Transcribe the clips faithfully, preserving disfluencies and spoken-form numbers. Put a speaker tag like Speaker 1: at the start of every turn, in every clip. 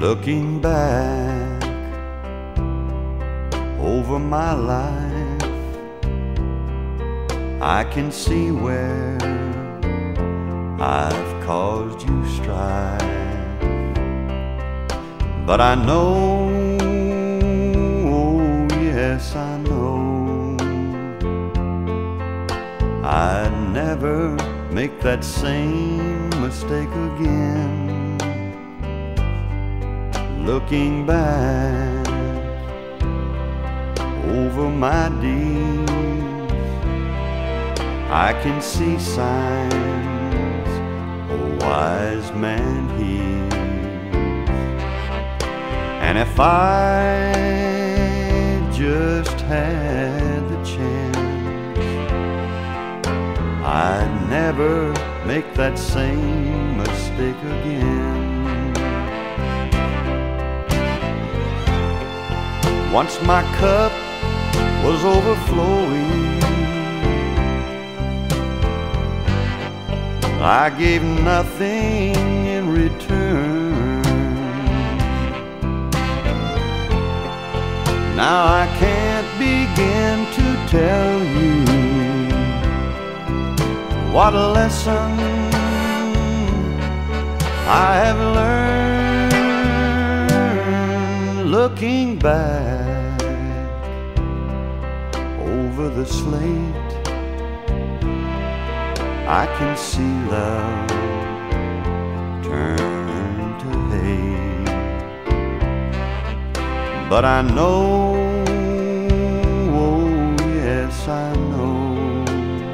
Speaker 1: Looking back over my life, I can see where I've caused you strife. But I know, oh yes I know, I'd never make that same mistake again. Looking back over my deeds, I can see signs a wise man heeds. And if I just had the chance, I'd never make that same mistake again. Once my cup was overflowing, I gave nothing in return. Now I can't begin to tell you what a lesson I have learned. Looking back over the slate, I can see love turn to hate. But I know, oh yes I know,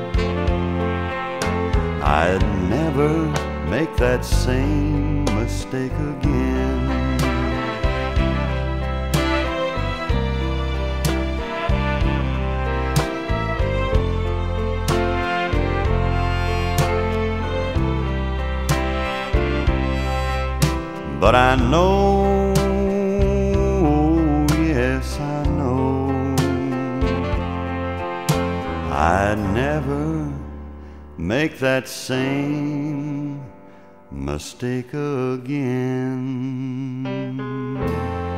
Speaker 1: I'd never make that same mistake again. But I know, yes I know, I'd never make that same mistake again.